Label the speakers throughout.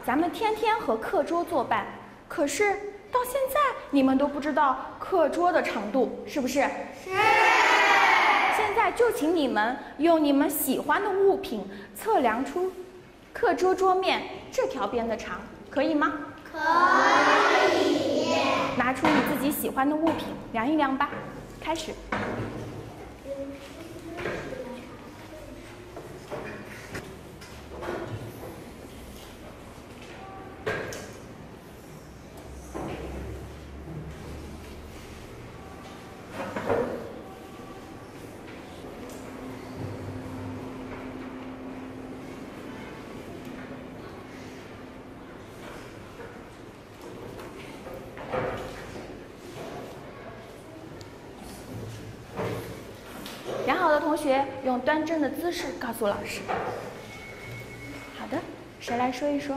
Speaker 1: 咱们天天和课桌作伴，可是到现在你们都不知道课桌的长度，是不是？是。现在就请你们用你们喜欢的物品测量出课桌桌面这条边的长，可以吗？可以。拿出你自己喜欢的物品量一量吧，开始。量好的同学用端正的姿势告诉老师。好的，谁来说一说？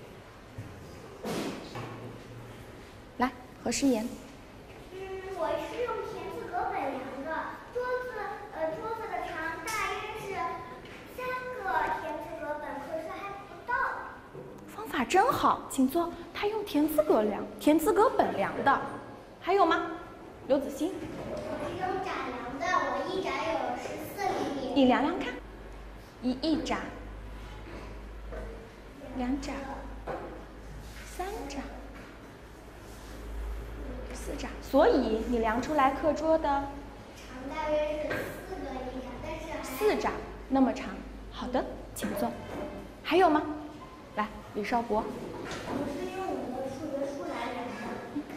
Speaker 1: 来，何诗妍。
Speaker 2: 我是用田字格本量的，桌子的长大约是3个田字格本，可是还不到。
Speaker 1: 方法真好，请坐。他用田字格本量的，还有吗？刘子欣。
Speaker 2: 我是用毡量的，我一毡有14厘米。
Speaker 1: 你量量看，一毡、2毡、3毡、4毡，所以你量出来课桌的
Speaker 2: 长大约是4个一毡，但是
Speaker 1: 4毡那么长。好的，请坐。还有吗？来，李少博。
Speaker 2: 我是用我的数学书来量的。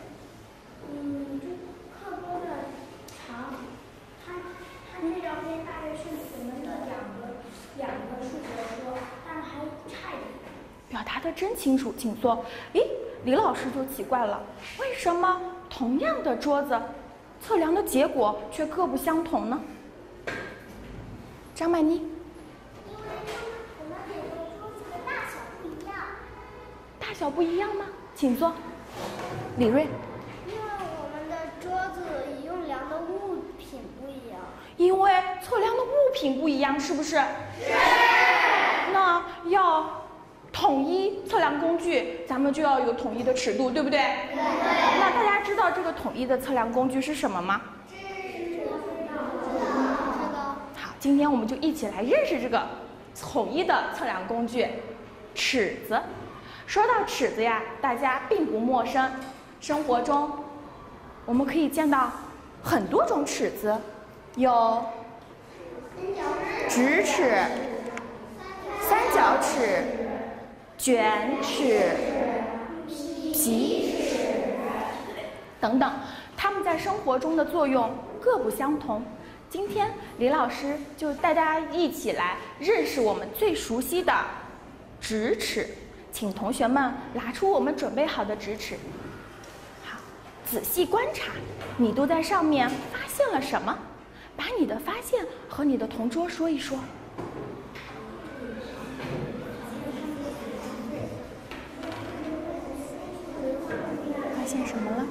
Speaker 2: 课桌的长，它这张边大约是我们的两个数学书，但还差一点。
Speaker 1: 表达的真清楚，请坐。咦，李老师就奇怪了，为什么同样的桌子，测量的结果却各不相同呢？张曼妮。
Speaker 2: 因为我们每个桌子的大小不一样。
Speaker 1: 大小不一样吗？请坐。李瑞。
Speaker 2: 因为我们的桌子用量的物品不一样。
Speaker 1: 因为测量的物品不一样，是不是？是。那要统一测量工具，咱们就要有统一的尺度，对不对？对。那大家知道这个统一的测量工具是什么吗？
Speaker 2: 知道。
Speaker 1: 好，今天我们就一起来认识这个统一的测量工具——尺子。说到尺子呀，大家并不陌生。生活中，我们可以见到很多种尺子，有直尺、三角尺、卷尺、皮尺等等，它们在生活中的作用各不相同。今天李老师就带大家一起来认识我们最熟悉的直尺。请同学们拿出我们准备好的直尺，好，仔细观察，你都在上面发现了什么？把你的发现和你的同桌说一说。发现什么了？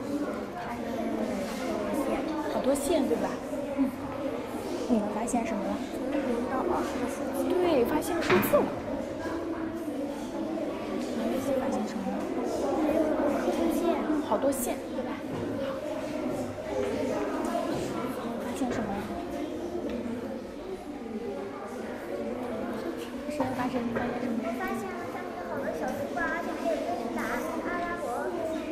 Speaker 1: 好多线，对吧？你们发现什么了？
Speaker 2: 从0到20的数字。
Speaker 1: 对，发现数字了。发现什么了？好多线，对吧？好，发现什么了？发现什么？
Speaker 2: 我发现了上面有好多小树冠，而且还有一个是阿拉伯。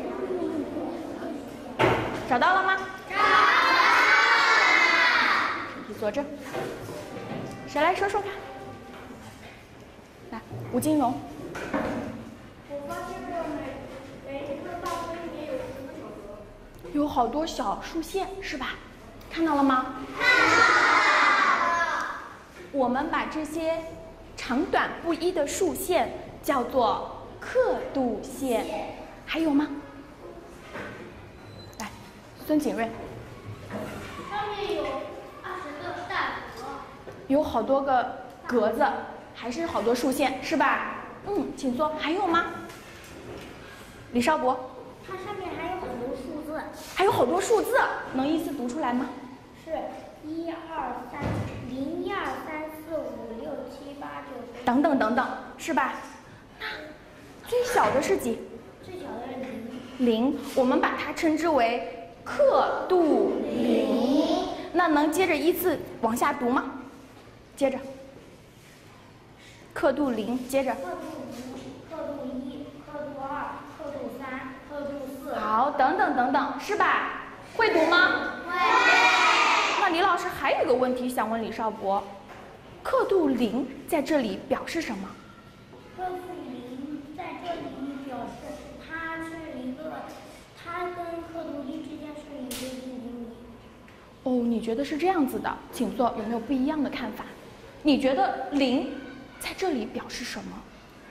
Speaker 1: 找到了吗？找到了。身体坐正。谁来说说看？来，吴金荣。有好多小竖线，是吧？看到了吗？看到了。我们把这些长短不一的竖线叫做刻度线，还有吗？来，孙景睿。
Speaker 2: 上面有20个大格。
Speaker 1: 有好多个格子，还是好多竖线，是吧？请坐。还有吗？李少博。
Speaker 2: 它上面还有很多数字。
Speaker 1: 还有好多数字，能依次读出来吗？
Speaker 2: 是1、2、3、0、1、2、3、4、5、6、7、8、9、10。
Speaker 1: 等等等等，是吧？那最小的是几？
Speaker 2: 最小的是
Speaker 1: 0，我们把它称之为刻度0。那能接着依次往下读吗？接着，刻度0，接着。
Speaker 2: 刻度0、刻度1、刻度2、刻度3、刻度4。
Speaker 1: 好，等等等等，是吧？会读吗？
Speaker 2: 会。
Speaker 1: 那李老师还有一个问题想问李少博，刻度0在这里表示什么？
Speaker 2: 刻度0在这里表示它跟刻度1之间是一个1厘米。
Speaker 1: 哦，你觉得是这样子的，请坐，有没有不一样的看法？你觉得0在这里表示什么？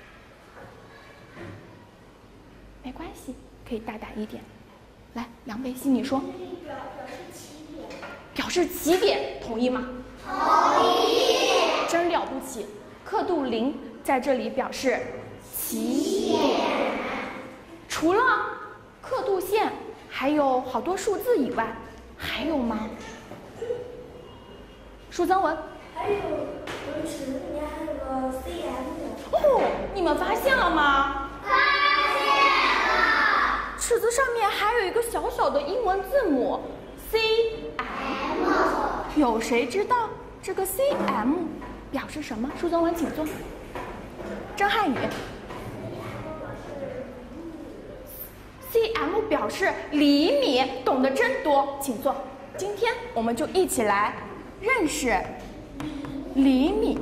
Speaker 1: 没关系，可以大胆一点。来，梁贝西，你说。
Speaker 2: 表示起点。
Speaker 1: 表示起点，同意吗？
Speaker 2: 同意。
Speaker 1: 真了不起，刻度0在这里表示起点。除了刻度线，还有好多数字以外，还有吗？舒增文。
Speaker 2: 还有尺子里面还有个 cm。
Speaker 1: 哦，你们发现了吗？
Speaker 2: 发现了。
Speaker 1: 尺子上面还有一个小小的英文字母 cm。有谁知道这个 cm 表示什么？舒增文，请坐。甄汉宇。cm 表示厘米，懂得真多，请坐。今天我们就一起来认识厘米。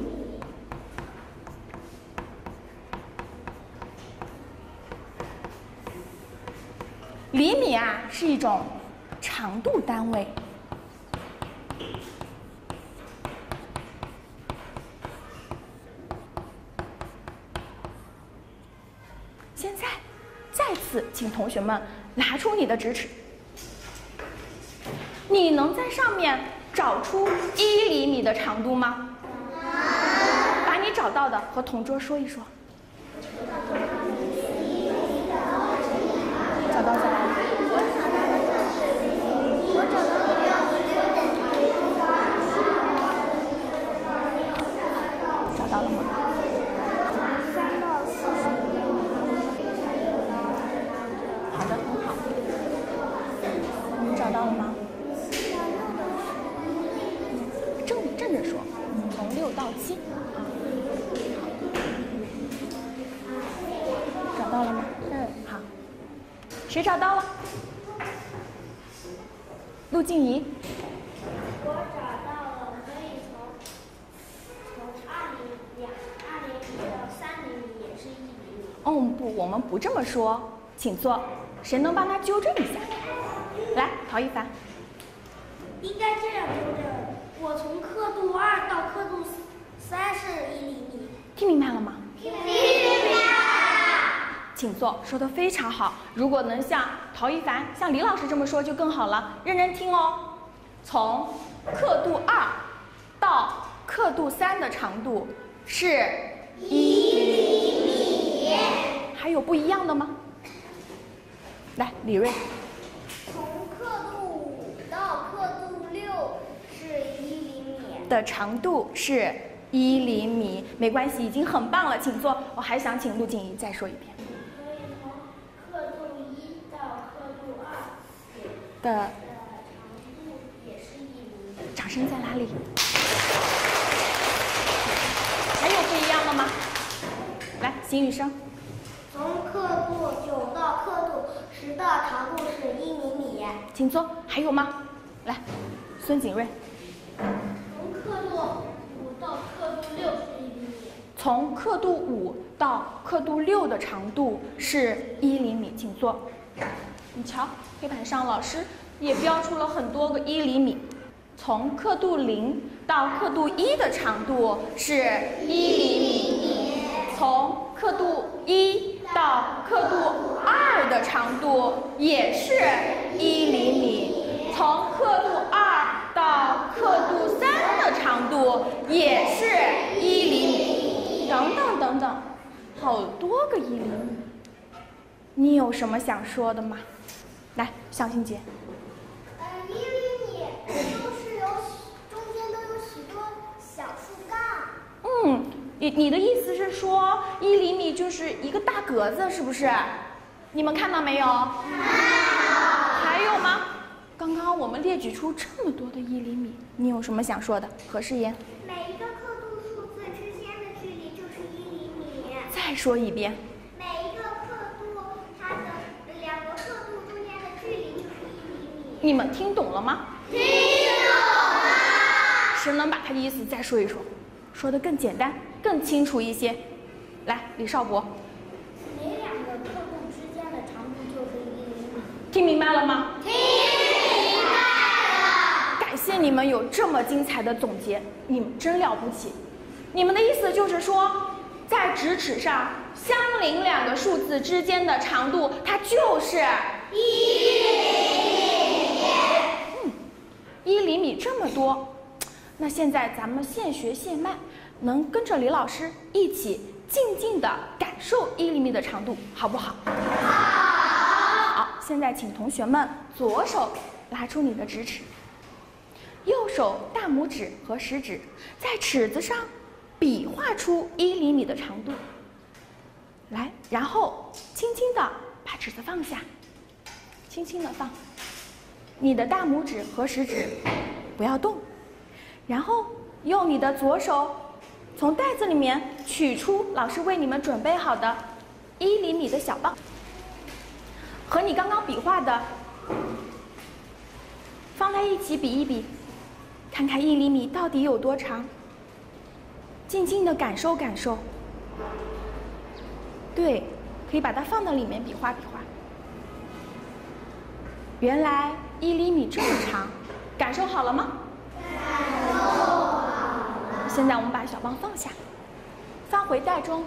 Speaker 1: 厘米啊，是一种长度单位。现在，再次请同学们拿出你的直尺，你能在上面找出1厘米的长度吗？把你找到的和同桌说一说。找到在哪里？找到了吗？3到40。好的，很好。你找到了吗？正着说，从6到7。找到了吗？好。谁找到了？陆静怡。
Speaker 2: 我找到了，可以从2厘米到3厘米也是1厘米。
Speaker 1: 哦不，我们不这么说，请坐。谁能帮他纠正一下？来，陶一凡。
Speaker 2: 应该这样纠正，我从刻度2到刻度3是1厘米。
Speaker 1: 听明白了吗？
Speaker 2: 听明白了。
Speaker 1: 请坐，说得非常好。如果能像陶一凡、像李老师这么说就更好了，认真听哦。从刻度2到刻度3的长度是1厘米。还有不一样的吗？来，李瑞。
Speaker 2: 从刻度5到刻度6是1厘米。
Speaker 1: 的长度是1厘米，没关系，已经很棒了，请坐。我还想请陆静怡再说一遍。
Speaker 2: 可以从刻度1到刻度2
Speaker 1: 的
Speaker 2: 长度也是1厘米。
Speaker 1: 掌声在哪里？还有不一样的吗？来，邢雨生。
Speaker 2: 从刻度9到刻度10的长度是1厘米。
Speaker 1: 请坐。还有吗？来，孙景睿。
Speaker 2: 从刻度5到刻度6是1厘米。
Speaker 1: 从刻度5到刻度6的长度是1厘米，请坐。你瞧，黑板上老师也标出了很多个1厘米。从刻度0到刻度1的长度是1厘米。从刻度1到刻度2的长度也是1厘米。从刻度2到刻度3的长度也是1厘米。等等等等，好多个1厘米。你有什么想说的吗？来，向心杰。
Speaker 2: 1厘米都是中间都有许多小树干。
Speaker 1: 你的意思是说1厘米就是一个大格子，是不是？你们看到没有？还有吗？刚刚我们列举出这么多的1厘米，你有什么想说的？何诗妍。
Speaker 2: 每一个刻度数字之间的距离就是1厘米。
Speaker 1: 再说一遍。
Speaker 2: 每一个刻度，它的2个刻度中间的距离就是1厘米。
Speaker 1: 你们听懂了吗？
Speaker 2: 听懂了。
Speaker 1: 谁能把他的意思再说一说，说得更简单、更清楚一些？来，李少博。
Speaker 2: 每2个刻度之间的长度就是1厘米。
Speaker 1: 听明白了吗？
Speaker 2: 听明白了。
Speaker 1: 感谢你们有这么精彩的总结，你们真了不起。你们的意思就是说，在直尺上相邻2个数字之间的长度，它就是
Speaker 2: 1厘米。
Speaker 1: 1厘米这么多。那现在咱们现学现卖，能跟着李老师一起静静地感受1厘米的长度，好不好？好。好，现在请同学们左手拉出你的直尺，右手大拇指和食指在尺子上比划出1厘米的长度。来，然后轻轻地把尺子放下，轻轻地放。你的大拇指和食指不要动。然后用你的左手从袋子里面取出老师为你们准备好的1厘米的小棒，和你刚刚比划的放在一起比一比，看看1厘米到底有多长。静静地感受感受。对，可以把它放到里面比划比划。原来1厘米这么长，感受好了吗？现在我们把小棒放下，放回袋中。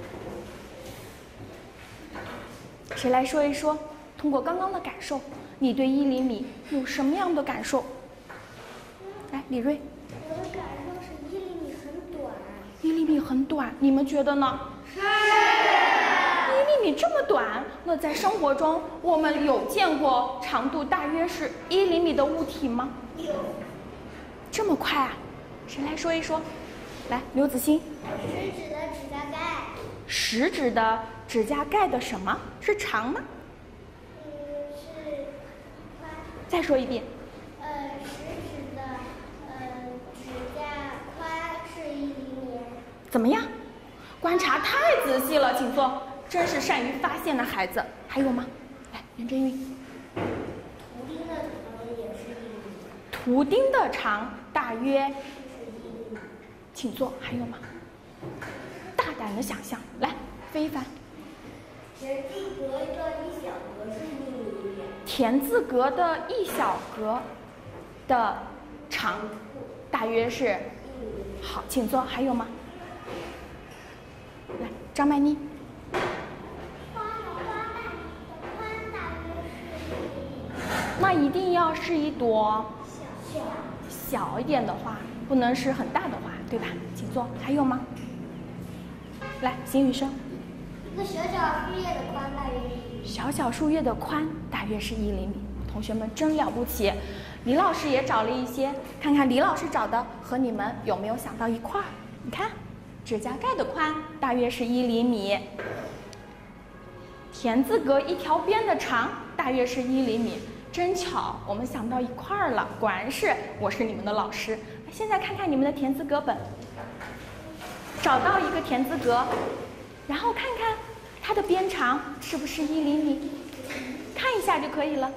Speaker 1: 谁来说一说，通过刚刚的感受，你对1厘米有什么样的感受？来，李瑞。
Speaker 2: 我的感受是1厘米很短。
Speaker 1: 1厘米很短，你们觉得呢？是。1厘米这么短，那在生活中我们有见过长度大约是1厘米的物体吗？
Speaker 2: 有。这
Speaker 1: 么快啊？谁来说一说？来，刘子欣。
Speaker 2: 食指的指甲盖。
Speaker 1: 食指的指甲盖的什么是长吗？
Speaker 2: 是宽。
Speaker 1: 再说一遍。
Speaker 2: 食指的指甲宽是1厘米。
Speaker 1: 怎么样？观察太仔细了，请坐。真是善于发现的孩子。还有吗？来，袁真玉。
Speaker 2: 图钉的长也是1厘米。
Speaker 1: 图钉的长大约。请坐，还有吗？大胆的想象，来，非凡。
Speaker 2: 田字格的一小格是1厘米。
Speaker 1: 田字格的一小格的长大约是1厘米。好，请坐，还有吗？来，张曼妮。
Speaker 2: 花的宽大约是1厘米。
Speaker 1: 那一定要是一朵小一点的花，不能是很大的花，对吧？请坐，还有吗？来，邢雨生。
Speaker 2: 一个小小树叶的宽大约是1厘米。
Speaker 1: 小小树叶的宽大约是1厘米。同学们真了不起。李老师也找了一些，看看李老师找的和你们有没有想到一块儿。你看，指甲盖的宽大约是1厘米。田字格一条边的长大约是1厘米。真巧，我们想到一块儿了，果然是我是你们的老师。现在看看你们的田字格本，找到一个田字格，然后看看它的边长是不是1厘米，看一下就可以了。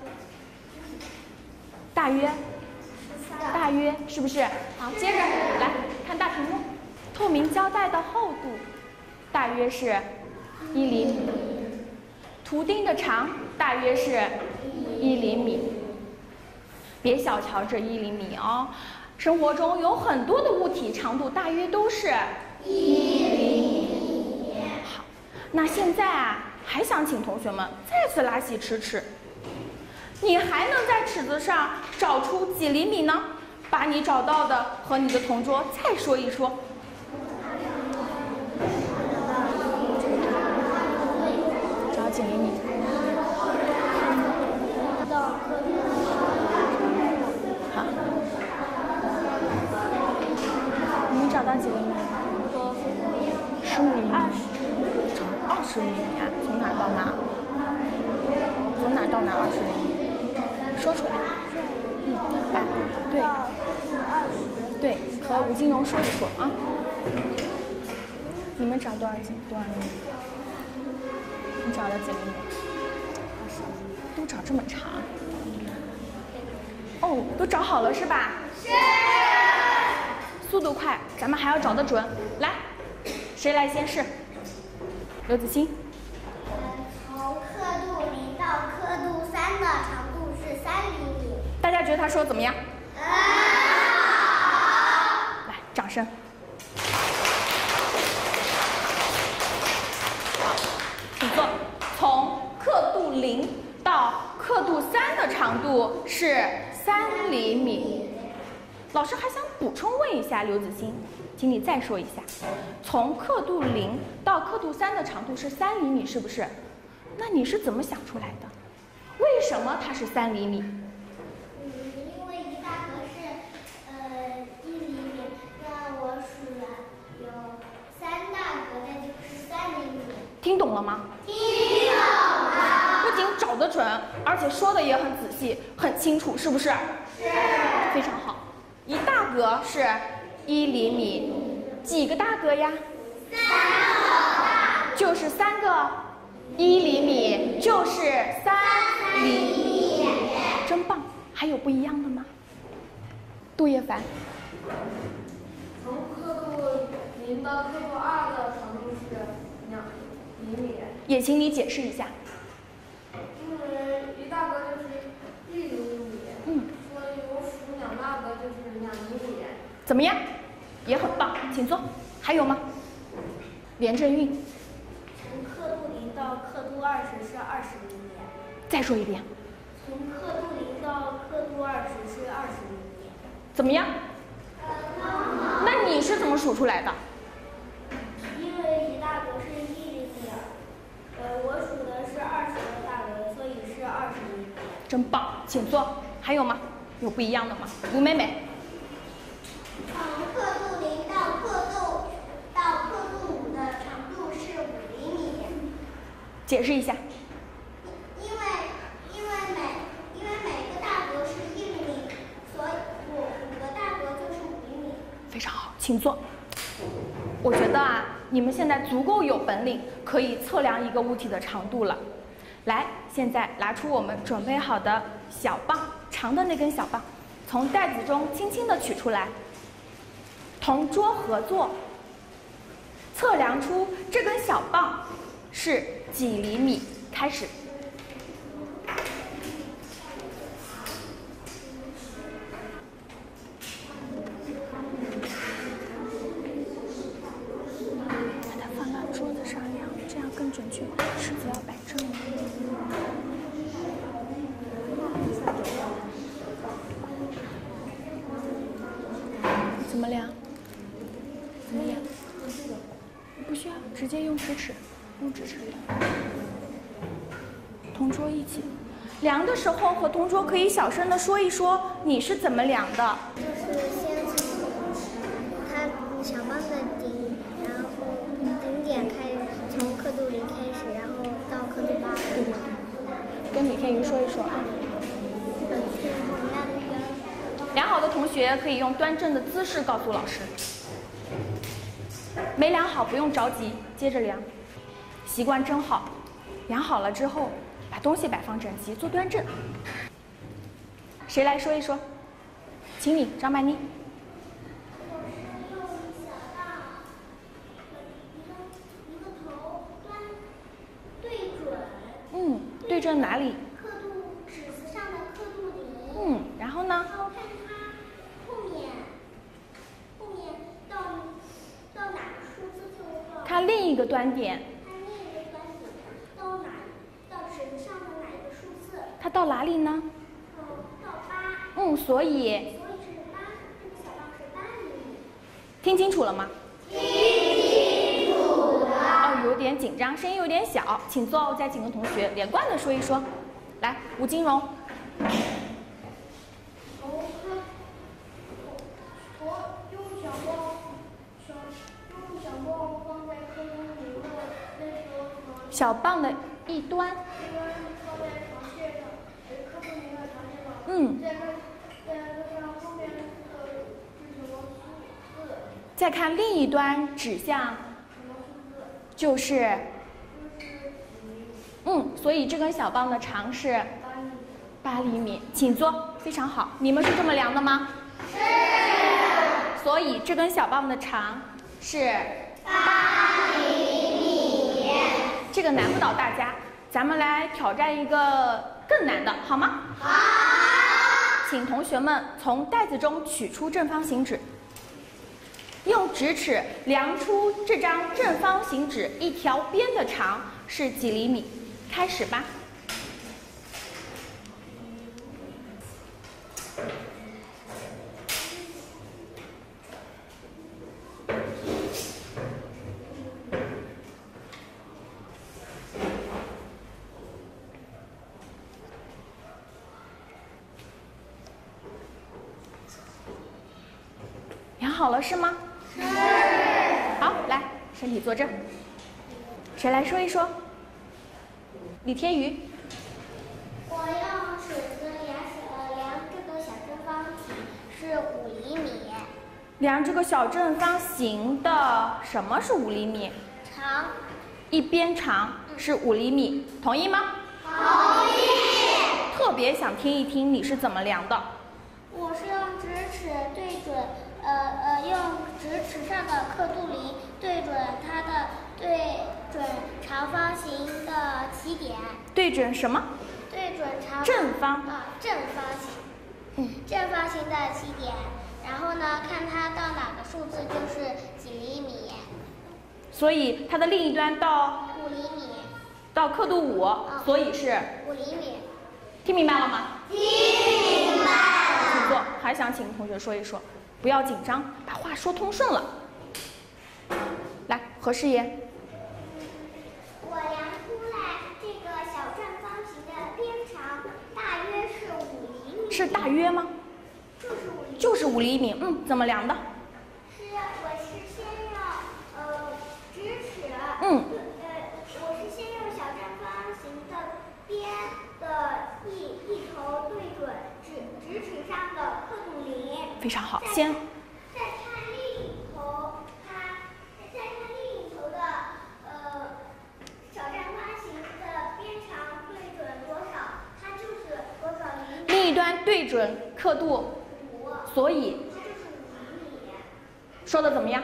Speaker 1: 大约是不是？好，接着来看大屏幕，透明胶带的厚度大约是1厘米，图钉的长大约是1厘米。别小瞧这1厘米哦，生活中有很多的物体长度大约都是1厘米。好，那现在啊，还想请同学们再次拉起尺，你还能在尺子上找出几厘米呢？把你找到的和你的同桌再说一说。找几厘米？好，你找到几厘米？ 20厘米，说出来。对，对，和吴金荣说一说啊。你们找多少厘米？你找了几厘米？20厘米。都找这么长。哦，都找好了是吧？是。速度快，咱们还要找得准。来，谁来先试？刘子欣。
Speaker 2: 从刻度0到刻度3的长度是3厘米。
Speaker 1: 大家觉得他说怎么样？好。来，掌声。好，请坐。从刻度0到刻度3的长度是3厘米。老师还想补充问一下刘子欣，请你再说一下，从刻度0到刻度3的长度是3厘米，是不是？那你是怎么想出来的？为什么它是3厘米？
Speaker 2: 因为一大格是1厘米，那我数了有3大格，那就是3厘米。
Speaker 1: 听懂了吗？
Speaker 2: 听懂了。
Speaker 1: 不仅找得准，而且说的也很仔细、很清楚，是不是？是。非常好。一大格是1厘米，几个大格呀？3个。就是3个，1厘米就是3厘米，真棒！还有不一样的吗？杜叶凡。
Speaker 3: 从刻度0到刻度2的长度是2厘米。
Speaker 1: 也请你解释一下。
Speaker 3: 因为一大格就是1厘米，所以我数2大格就是2厘米。
Speaker 1: 怎么样？也很棒，请坐。还有吗？连振韵。
Speaker 2: 从刻度0到刻度20是20厘米。
Speaker 1: 再说一遍。
Speaker 2: 从刻度0到刻度20是20厘米。
Speaker 1: 怎么样？那你是怎么数出来的？
Speaker 2: 因为一大格是1厘米，我数的是20个大格，所以是20厘米。
Speaker 1: 真棒，请坐。还有吗？有不一样的吗？吴美美。
Speaker 2: 从刻度0到刻度5的长度是5厘米。
Speaker 1: 解释一下。
Speaker 2: 因为每个大格是1厘米，所以5个大格就是5厘米。
Speaker 1: 非常好，请坐。我觉得啊，你们现在足够有本领，可以测量一个物体的长度了。来，现在拿出我们准备好的小棒，长的那根小棒，从袋子中轻轻地取出来，同桌合作，测量出这根小棒是几厘米。开始。把它放到桌子上量，这样更准确，尺子要摆正。怎么量？怎么量？不需要，直接用直尺，用直尺量。同桌一起量的时候，和同桌可以小声的说一说你是怎么量的。
Speaker 2: 就是先从它小棒的顶，然后顶点开始，从刻度0开始，然后到刻度8。
Speaker 1: 对对对，跟李天瑜说一说啊。量好的同学可以用端正的姿势告诉老师。没量好不用着急，接着量。习惯真好，量好了之后，把东西摆放整齐，坐端正。谁来说一说？请你，张曼妮。对正哪里？
Speaker 2: 刻度尺子上的刻度0。
Speaker 1: 然后呢？
Speaker 2: 然后看它后面到哪个数字就到。
Speaker 1: 看另一个端点。
Speaker 2: 看另一个端点到哪？到尺子上的哪一个数字？
Speaker 1: 它到哪里呢？
Speaker 2: 到8。
Speaker 1: 所以
Speaker 2: 是8，这个小棒是8厘米。
Speaker 1: 听清楚了吗？
Speaker 2: 听清楚了。
Speaker 1: 哦，有点紧张，声音有点小，请坐哦。再请个同学连贯的说一说。来，吴金荣。
Speaker 2: 用小棒放在刻度0的那个
Speaker 1: 小棒的一端。
Speaker 2: 放在床屑上，
Speaker 1: 再看另一端指向，就是所以这根小棒的长是8厘米，请坐，非常好。你们是这么量的吗？是。所以这根小棒的长是8厘米。这个难不倒大家，咱们来挑战一个更难的，好吗？好。请同学们从袋子中取出正方形纸，用直尺量出这张正方形纸一条边的长是几厘米。开始吧。量好了是吗？是。好，来，身体坐正。谁来说一说？李天宇。
Speaker 2: 我用尺子量这个小正方体是5厘米。
Speaker 1: 量这个小正方形的什么是5厘米？
Speaker 2: 长。
Speaker 1: 一边长是5厘米，同意吗？
Speaker 2: 同意。
Speaker 1: 特别想听一听你是怎么量的。
Speaker 2: 我是用直尺对准，用直尺上的刻度仪对准长方形的起点。
Speaker 1: 对准什么？
Speaker 2: 对准
Speaker 1: 正方。
Speaker 2: 正方形。正方形的起点，然后呢，看它到哪个数字就是几厘米。
Speaker 1: 所以它的另一端到
Speaker 2: 5厘米。
Speaker 1: 到刻度5，所以是
Speaker 2: 5厘米。
Speaker 1: 听明白了吗？
Speaker 2: 听明白了。
Speaker 1: 请坐。还想请同学说一说，不要紧张，把话说通顺了。来，何师爷。
Speaker 2: 我量出来这个小正方形的边长大约是5厘米。
Speaker 1: 是大约吗？就是5厘米。怎么量的？
Speaker 2: 我是先用直尺。我是先用小正方形的边的一头对准直尺上的刻度仪。
Speaker 1: 非常好，
Speaker 2: 再看另一头，再看另一头的小正方形的边长对准多少，它就是多少厘米。
Speaker 1: 另一端对准刻度5，所以
Speaker 2: 它就是5厘米。
Speaker 1: 说的怎么样？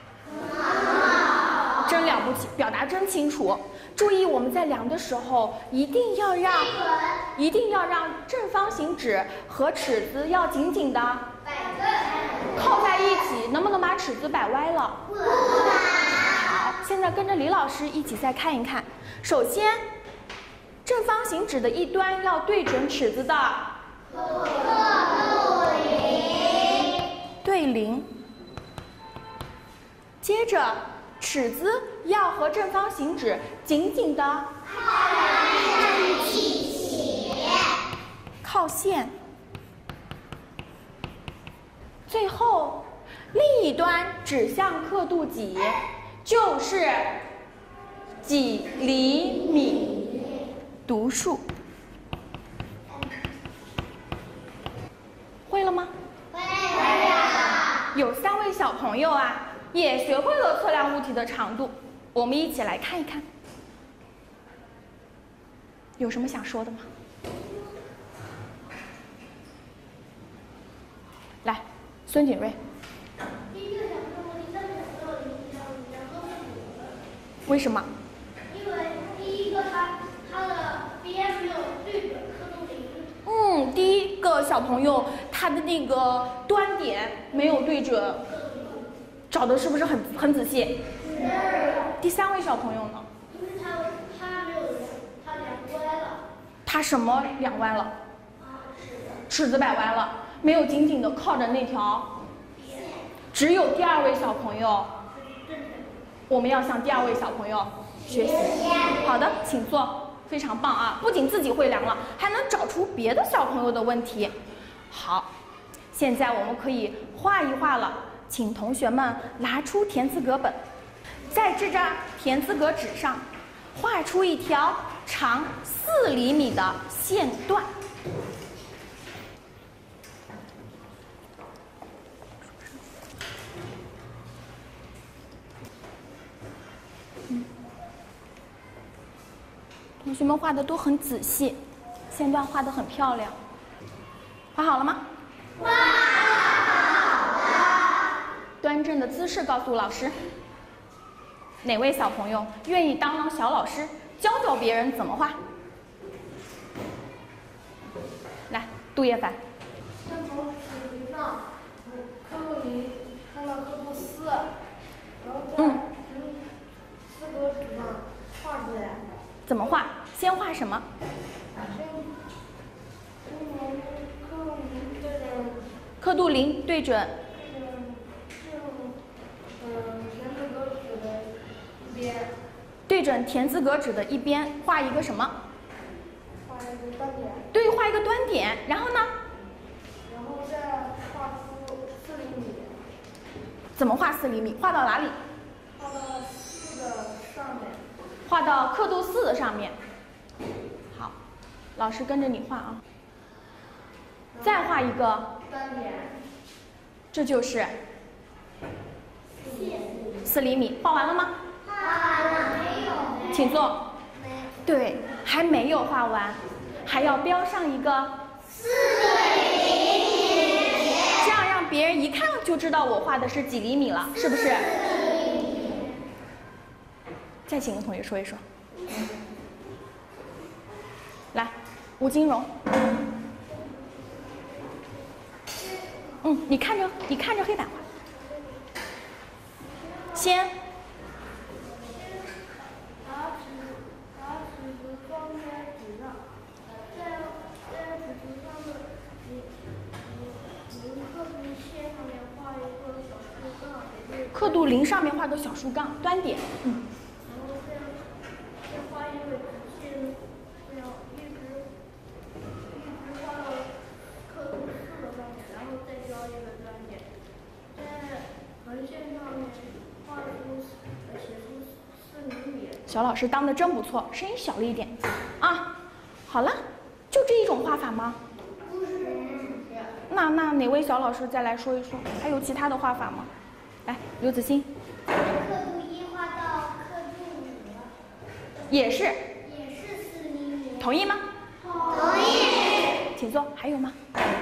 Speaker 1: 真了不起，表达真清楚。注意，我们在量的时候一定要让正方形纸和尺子要紧紧的靠在一起。能不能把尺子摆歪了？不能。好，现在跟着李老师一起再看一看。首先，正方形纸的一端要对准尺子的
Speaker 2: 刻度仪。
Speaker 1: 对0。接着，尺子要和正方形纸紧紧的
Speaker 2: 在一起，
Speaker 1: 靠线。最后，另一端指向刻度几，就是几厘米。读数。会了吗？
Speaker 2: 会了。
Speaker 1: 有3位小朋友啊，也学会了测量物体的长度，我们一起来看一看。有什么想说的吗？来，孙景睿。为什么？
Speaker 3: 因为第一个它的边没有对准刻度仪。
Speaker 1: 第一个小朋友他的那个端点没有对准，找的是不是很仔细？第3位小朋友呢？
Speaker 3: 因为他没有量，他量歪了。
Speaker 1: 他什么量歪了？尺子摆歪了，没有紧紧的靠着那条。只有第2位小朋友，我们要向第2位小朋友学习。好的，请坐，非常棒啊！不仅自己会量了，还能找出别的小朋友的问题。好，现在我们可以画一画了，请同学们拿出填字格本，在这张填字格纸上画出一条长4厘米的线段。 们画的都很仔细，线段画得很漂亮。画好了吗？画好了。端正的姿势告诉老师。哪位小朋友愿意当小老师，教教别人怎么画？来，杜叶凡。
Speaker 3: 先从纸皮上，刻度0看到刻度4，然后再从4格纸上画出来。
Speaker 1: 怎么画？先画什么？刻度0对准。田字格纸的一边。对准田字格纸的一边，画一个什么？
Speaker 3: 画一个端点。
Speaker 1: 对，画一个端点。然后呢？
Speaker 3: 然后再画出4厘米。
Speaker 1: 怎么画4厘米？画到哪里？
Speaker 3: 画到4的上面。
Speaker 1: 画到刻度4的上面。好，老师跟着你画啊。再画一个
Speaker 3: 端点。
Speaker 1: 这就是4厘米。画完了吗？
Speaker 2: 画完了。没有。
Speaker 1: 请坐。对，还没有画完，还要标上一个4厘米，这样让别人一看就知道我画的是几厘米了，是不是？再请个同学说一说。来，吴金荣。你看着黑板画。先。
Speaker 3: 拿纸放在纸上，在纸图上的刻度线上面画一个小竖杠，
Speaker 1: 刻度0上面画个小竖杠，端点。
Speaker 3: 然后再画一个直线，这样一直画到刻度4的上面，然后再标一个端点，在横线上面写出4厘米。
Speaker 1: 小老师当的真不错，声音小了一点啊。好了，就这一种画法吗？
Speaker 2: 不是。
Speaker 1: 那哪位小老师再来说一说，还有其他的画法吗？来，刘子欣。
Speaker 2: 刻度1画到刻度5。
Speaker 1: 也是
Speaker 2: 4厘米。
Speaker 1: 同意吗？
Speaker 2: 同意。
Speaker 1: 请坐。还有吗？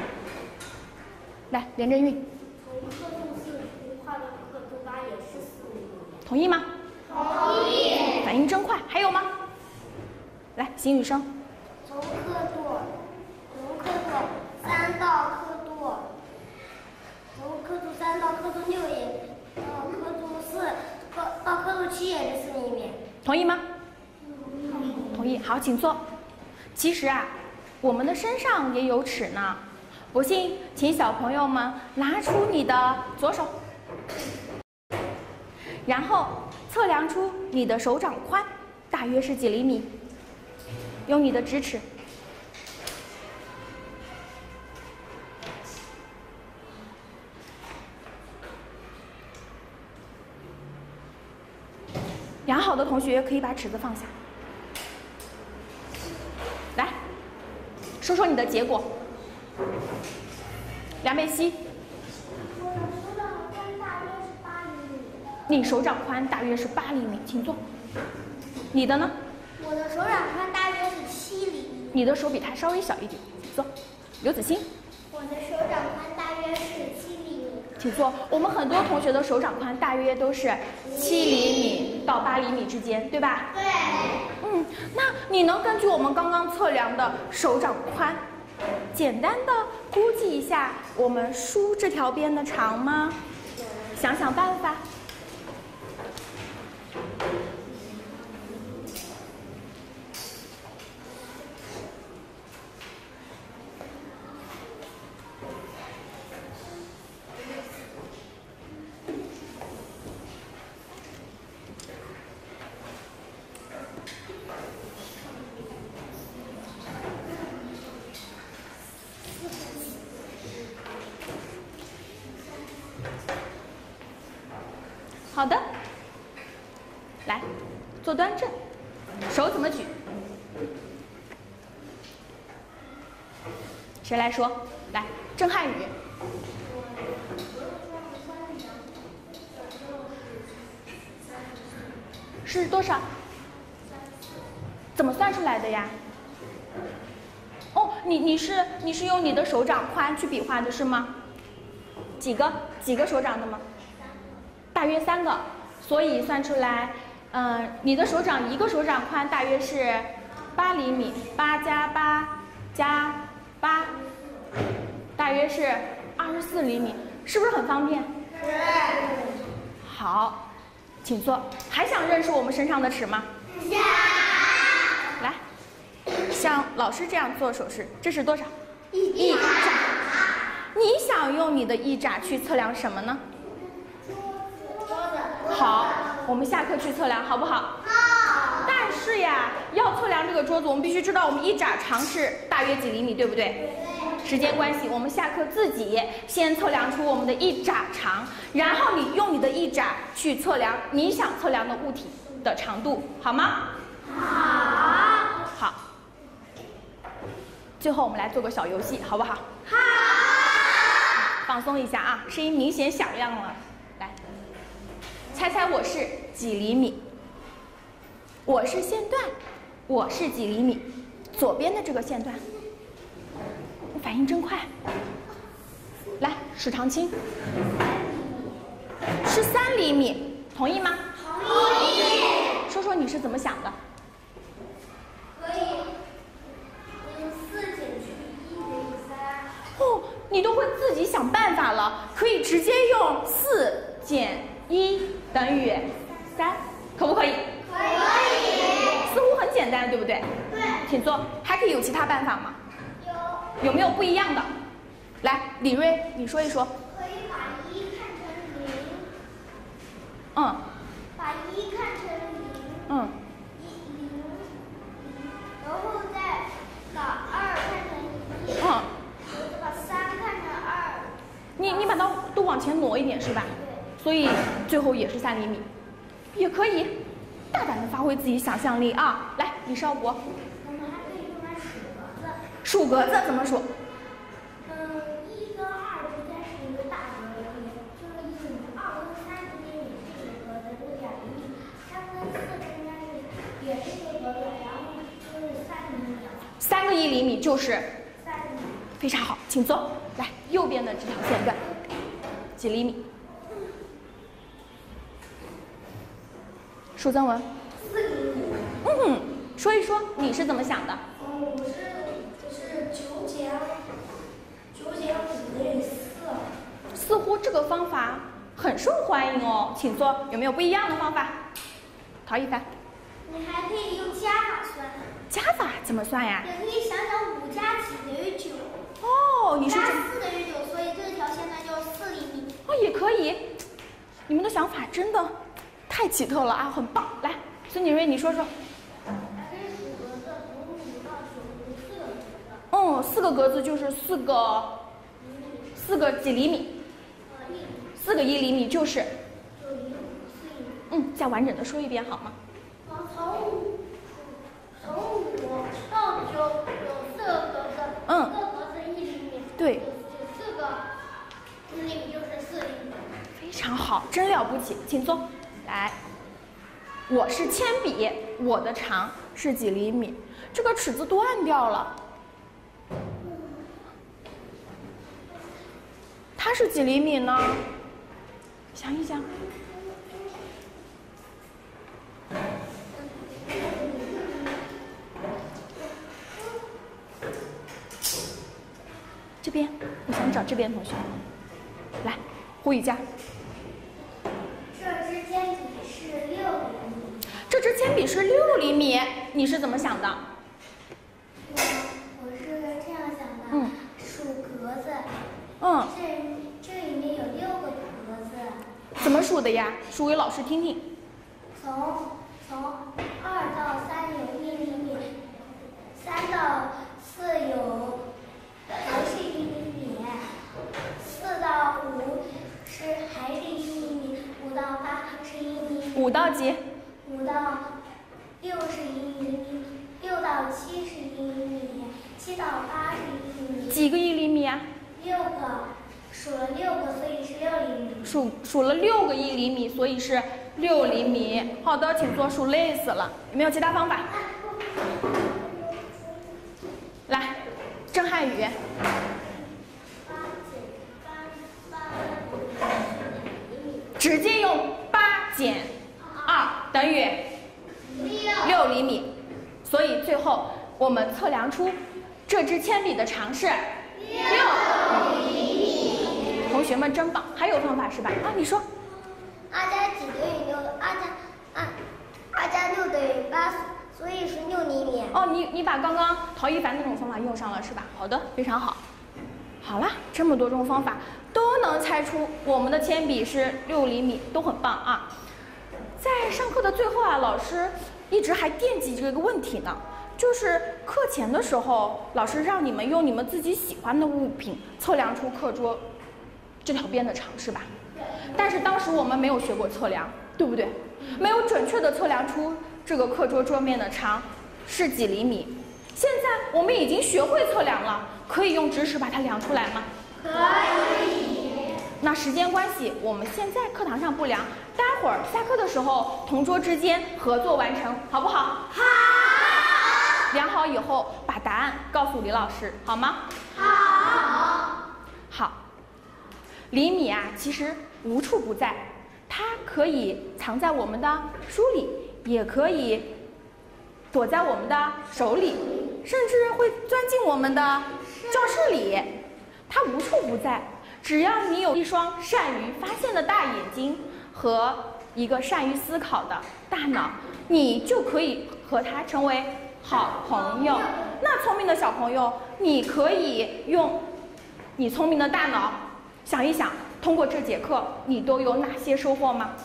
Speaker 1: 来，连振韵。
Speaker 2: 从刻度4画到刻度8也是4厘米。
Speaker 1: 同意吗？
Speaker 2: 同意。
Speaker 1: 反应真快。还有吗？来，邢雨生。
Speaker 2: 从刻度3到刻度3到刻度6也，刻度4到刻度7也是4厘米。
Speaker 1: 同意吗？同意。好，请坐。其实啊，我们的身上也有尺呢。不信，请小朋友们拿出你的左手，然后测量出你的手掌宽大约是几厘米，用你的直尺。量好的同学可以把尺子放下。来，说说你的结果。梁贝西。
Speaker 2: 我的手掌宽大约是8厘米。
Speaker 1: 你手掌宽大约是8厘米，请坐。你的呢？
Speaker 2: 我的手掌宽大约是7厘米。
Speaker 1: 你的手比他稍微小一点，请坐。刘子欣。
Speaker 2: 我的手掌宽大约是7厘米。
Speaker 1: 请坐。我们很多同学的手掌宽大约都是7厘米到8厘米之间，对吧？
Speaker 2: 对。
Speaker 1: 那你能根据我们刚刚测量的手掌宽，简单的估计一下我们书这条边的长吗？想想办法。好的，来，坐端正，手怎么举？谁来说？来，郑汉宇。是多少怎么算出来的呀？哦，你是用你的手掌宽去比划的是吗？几个手掌的吗？大约3个，所以算出来，你的手掌一个手掌宽大约是8厘米，8加8加8，大约是24厘米，是不是很方便？
Speaker 2: 是。
Speaker 1: 好，请坐。还想认识我们身上的尺吗？
Speaker 2: 想。
Speaker 1: 来，像老师这样做手势，这是多少？
Speaker 2: 一
Speaker 1: 掌。你想用你的一掌去测量什么呢？
Speaker 2: 桌子。
Speaker 1: 好，我们下课去测量，好不好？
Speaker 2: 好。
Speaker 1: 但是呀，要测量这个桌子，我们必须知道我们一掌长是大约几厘米，对不对？时间关系，我们下课自己先测量出我们的一掌长，然后你用你的一掌去测量你想测量的物体的长度，好吗？
Speaker 2: 好。
Speaker 1: 好。最后我们来做个小游戏，好不好？
Speaker 2: 好。
Speaker 1: 放松一下啊，声音明显响亮了。来，猜猜我是几厘米？我是线段，我是几厘米？左边的这个线段，我反应真快。来，史唐青，是3厘米，同意吗？
Speaker 2: 同意。
Speaker 1: 说说你是怎么想的？
Speaker 2: 可以用4减去1等于3。
Speaker 1: 哦，你都会自己想办法了，可以直接用4减1等于3，可不可以？
Speaker 2: 可以。
Speaker 1: 似乎很简单，对不对？
Speaker 2: 对。
Speaker 1: 请坐。还可以有其他办法吗？
Speaker 2: 有。
Speaker 1: 有没有不一样的？来，李瑞，你说一说。
Speaker 2: 可以把1看成0。
Speaker 1: 嗯。
Speaker 2: 把1看成0。
Speaker 1: 嗯。
Speaker 2: 然后再把2看成1。
Speaker 1: 嗯。
Speaker 2: 把3看成2。
Speaker 1: 你把它都往前挪一点是吧？
Speaker 2: 对。
Speaker 1: 所以最后也是3厘米，也可以大胆的发挥自己想象力啊！来，李少博。
Speaker 2: 我们还可以用来数格子。
Speaker 1: 数格子怎么数？
Speaker 2: 1跟2之间是一个大格子，就是1厘米；2跟3之间也是一个格子，就是2厘米；3跟4之间也是一个格子，然后就是3厘米。
Speaker 1: 3个1厘米就是
Speaker 2: 3厘米。
Speaker 1: 非常好，请坐。来，右边的这条线段几厘米？舒增文。
Speaker 2: 4厘米。
Speaker 1: 说一说你是怎么想的？
Speaker 2: 我是9减5等于4。
Speaker 1: 似乎这个方法很受欢迎哦，请坐。有没有不一样的方法？陶一凡。
Speaker 2: 你还可以用加法算。
Speaker 1: 加法怎么算呀？
Speaker 2: 也可以想想5加几等于9。
Speaker 1: 哦，你是
Speaker 2: 加4等于9，所以这条线段就是4厘米。
Speaker 1: 哦，也可以。你们的想法真的太奇特了啊，很棒。来，孙景睿，你说说。
Speaker 2: 还可以数格子，从5到9是4个格子。
Speaker 1: 4个格子就是4个几厘米？4个1厘米就是
Speaker 2: 9厘米，4厘米。
Speaker 1: 再完整的说一遍好吗？
Speaker 2: 从5到9有4个格子，一个格子1厘米。
Speaker 1: 对。
Speaker 2: 有4个1厘米就是4厘米。
Speaker 1: 非常好，真了不起，请坐。来，我是铅笔，我的长是几厘米？这个尺子断掉了。 它是几厘米呢？想一想。这边，我想找这边同学。来，胡雨佳。
Speaker 2: 这支铅笔是6厘米。
Speaker 1: 这支铅笔是6厘米，你是怎么想的？
Speaker 2: 我是这样想的。数格子。这里面有6个格子。
Speaker 1: 怎么数的呀？数给老师听听。
Speaker 2: 从2到3有1厘米，3到4还是1厘米，4到5还是1厘米，5到8是1厘米。
Speaker 1: 5到几
Speaker 2: ？5到6是1厘米，6到7是1厘米，7到8是1厘米。
Speaker 1: 几个1厘米啊
Speaker 2: ？6个，数了6个，所以是6厘米。
Speaker 1: 数了6个1厘米，所以是6厘米。好的，请坐，数累死了。有没有其他方法？ 郑汉宇。直接用8减2等于6厘米，所以最后我们测量出这支铅笔的长是6厘米。同学们真棒，还有方法是吧？啊，你说。
Speaker 2: 2加几等于6？2加6等于8，所以是6厘米。
Speaker 1: 哦，你把刚刚陶一凡那种方法用上了是吧？好的，非常好。好啦，这么多种方法都能猜出我们的铅笔是6厘米，都很棒啊！在上课的最后啊，老师一直还惦记这个问题呢，就是课前的时候，老师让你们用你们自己喜欢的物品测量出课桌这条边的长，是吧？但是当时我们没有学过测量，对不对？没有准确的测量出这个课桌桌面的长是几厘米。现在我们已经学会测量了，可以用直尺把它量出来吗？
Speaker 2: 可以。
Speaker 1: 那时间关系，我们现在课堂上不量，待会儿下课的时候同桌之间合作完成，好不好？
Speaker 2: 好。
Speaker 1: 量好以后把答案告诉李老师，好吗？
Speaker 2: 好。
Speaker 1: 好。厘米啊，其实无处不在，它可以藏在我们的书里，也可以躲在我们的手里，甚至会钻进我们的教室里。它无处不在，只要你有一双善于发现的大眼睛和一个善于思考的大脑，你就可以和它成为好朋友。那聪明的小朋友，你可以用你聪明的大脑想一想，通过这节课你都有哪些收获吗？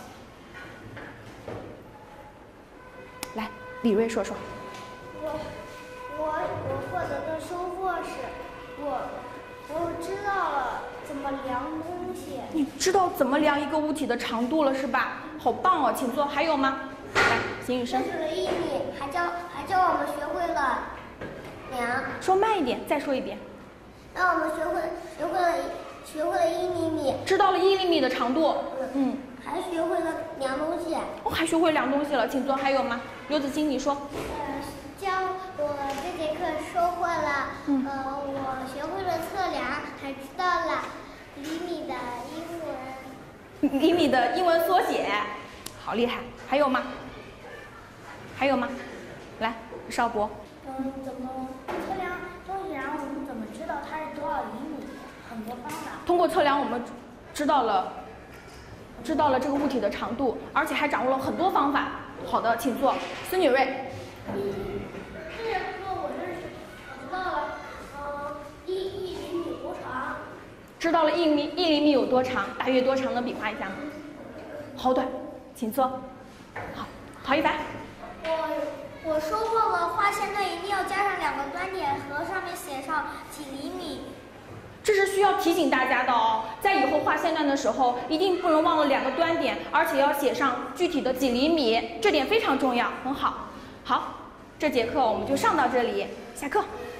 Speaker 1: 来，李瑞说说。
Speaker 2: 我获得的收获是，我知道了怎么量东西。
Speaker 1: 你知道怎么量一个物体的长度了是吧？好棒哦，请坐。还有吗？来，邢雨生。
Speaker 2: 认识了1米，还教我们学会了量。
Speaker 1: 说慢一点，再说一遍。
Speaker 2: 让我们学会了1厘米。知道了
Speaker 1: 1厘米的长度。
Speaker 2: 还学会了量东西。
Speaker 1: 哦，还学会量东西了，请坐。还有吗？刘子欣，你说。
Speaker 2: 我这节课收获了，我学会了测量，还知道了厘米的英文。
Speaker 1: 厘米的英文缩写，好厉害！还有吗？还有吗？来，邵博。
Speaker 3: 怎么测量东西？然后我们怎么知道它是多少厘米？很多方法。通
Speaker 1: 过测量，我们知道了这个物体的长度，而且还掌握了很多方法。好的，请坐。孙女瑞。
Speaker 3: 这节课我知道了，1厘米多长。
Speaker 1: 知道了1厘米有多长，大约多长？能比划一下吗？好短，请坐。好，陶一凡。
Speaker 2: 我收获了画线段一定要加上2个端点和上面写上几厘米。
Speaker 1: 这是需要提醒大家的哦，在以后画线段的时候，一定不能忘了2个端点，而且要写上具体的几厘米，这点非常重要。很好，好，这节课我们就上到这里，下课。